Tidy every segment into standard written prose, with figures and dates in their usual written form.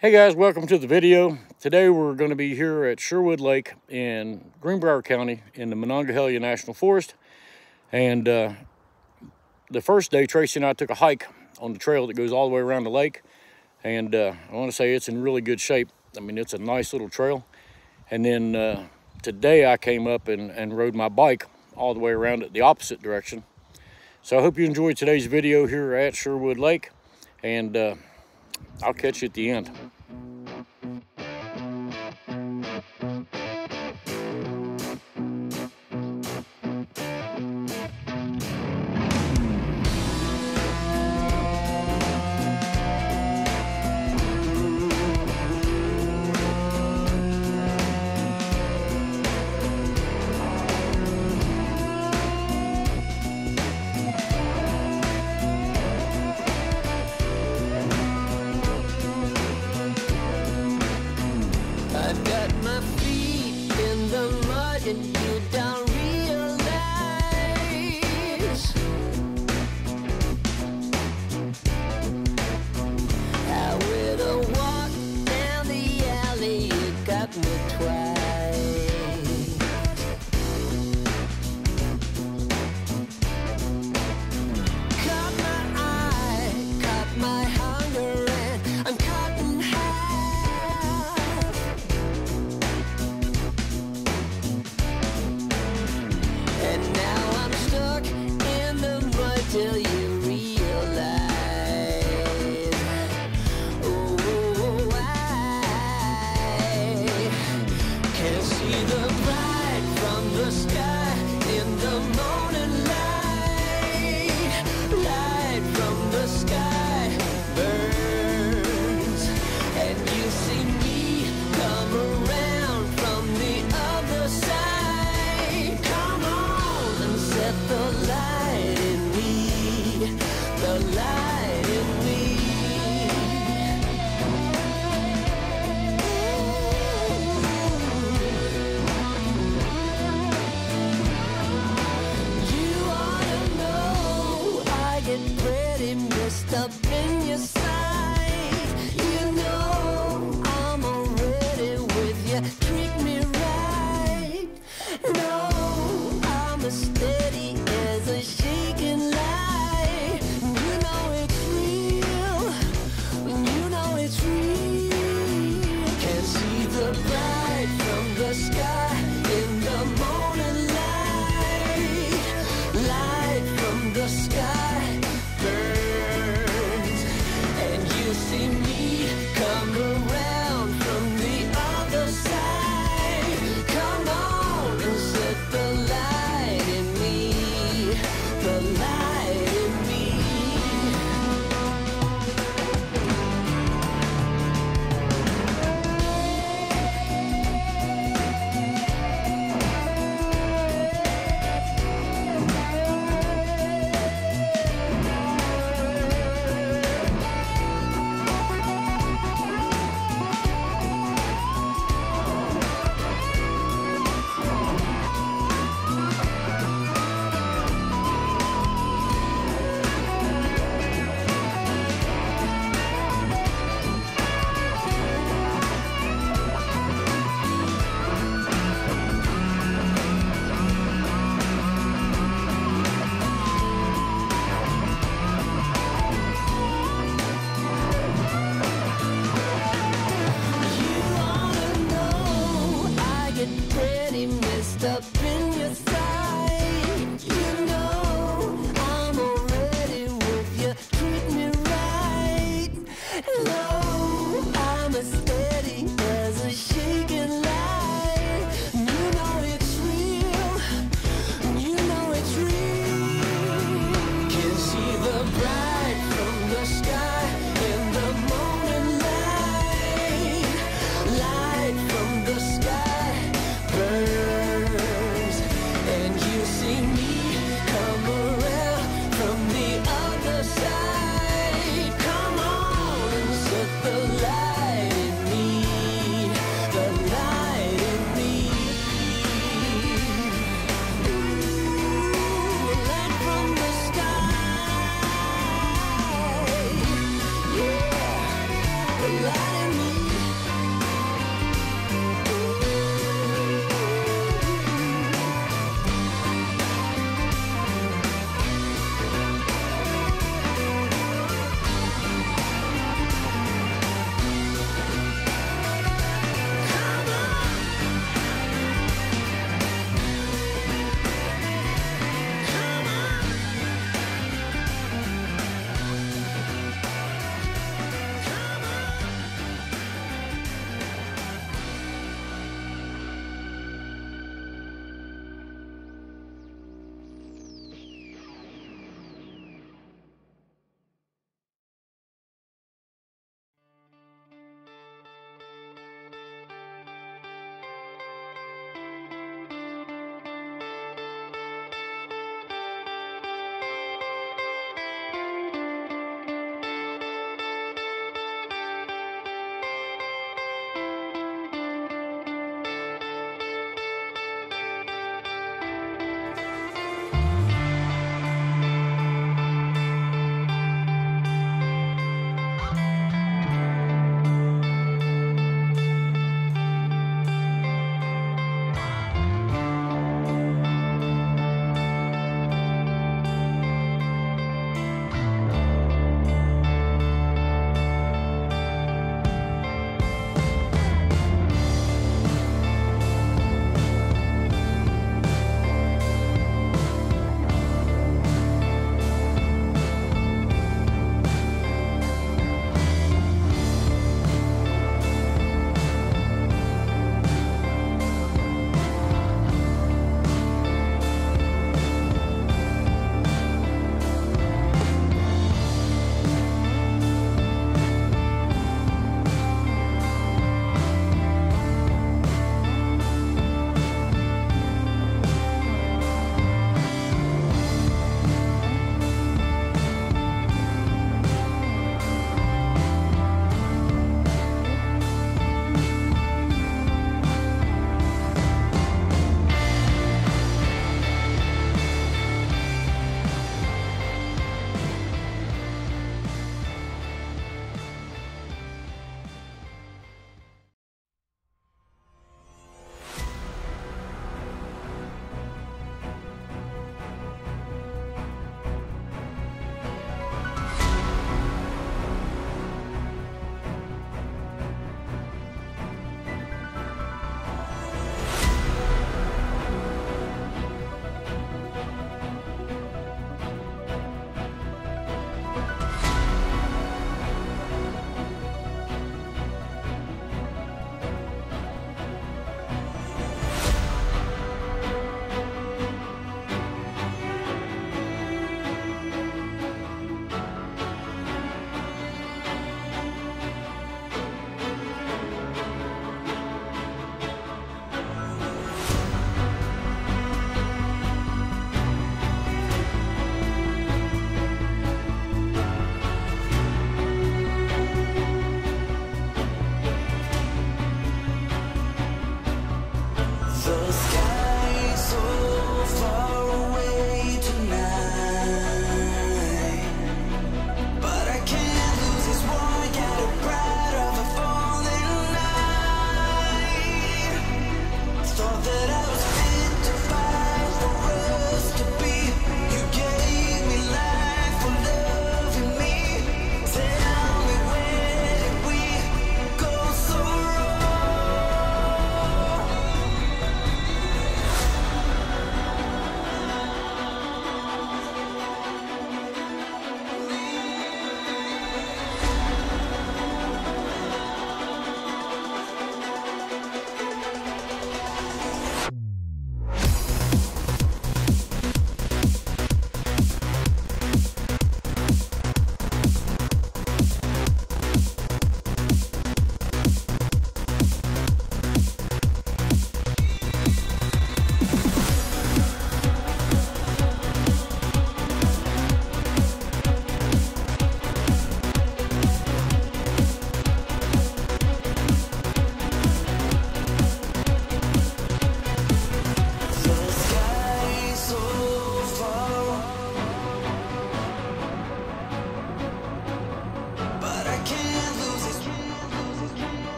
Hey guys, welcome to the video. Today we're going to be here at Sherwood Lake in Greenbrier County in the Monongahela National Forest. And the first day, Tracy and I took a hike on the trail that goes all the way around the lake. And I want to say it's in really good shape. I mean, it's a nice little trail. And then today I came up and rode my bike all the way around it the opposite direction. So I hope you enjoyed today's video here at Sherwood Lake. And I'll catch you at the end. I've got my feet in the mud and you don't realize how with a walk down the alley you got me twice. Caught my eye, caught my hunger, and I'm caught in half. And now I'm stuck in the mud till you realize. Oh, I can see the bright from the sky in the morning light. Light from the sky burns, and you see me come around from the other side. Come on and set the light in me, the light in me. You ought to know I get pretty messed up in your sight. You know I'm already with you. Treat me right. No, I'm as steady as a shaking light. You know it's real. You know it's real. Can see the bright from the sky in the morning light. Light from the sky burns,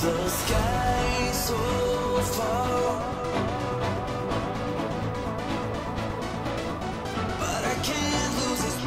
The sky so far, but I can't lose it.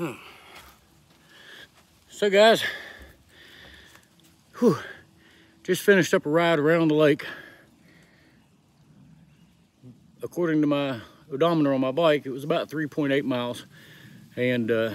So guys, just finished up a ride around the lake. According to my odometer on my bike, it was about 3.8 miles. And there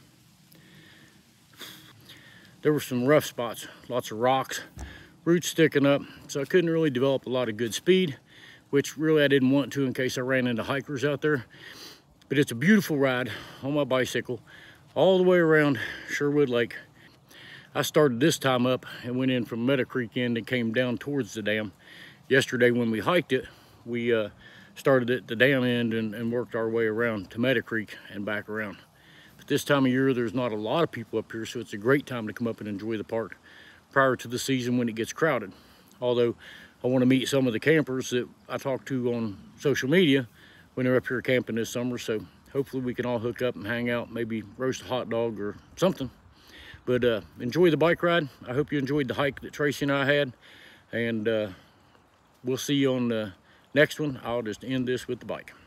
were some rough spots, lots of rocks, roots sticking up. So I couldn't really develop a lot of good speed, which really I didn't want to in case I ran into hikers out there. But it's a beautiful ride on my bicycle all the way around Sherwood Lake. I started this time up and went in from Meadow Creek end and came down towards the dam. Yesterday when we hiked it, we started at the dam end and worked our way around to Meadow Creek and back around. But this time of year, there's not a lot of people up here, so it's a great time to come up and enjoy the park prior to the season when it gets crowded. Although I want to meet some of the campers that I talked to on social media when they're up here camping this summer, so hopefully we can all hook up and hang out, maybe roast a hot dog or something. But enjoy the bike ride. I hope you enjoyed the hike that Tracy and I had, and we'll see you on the next one. I'll just end this with the bike.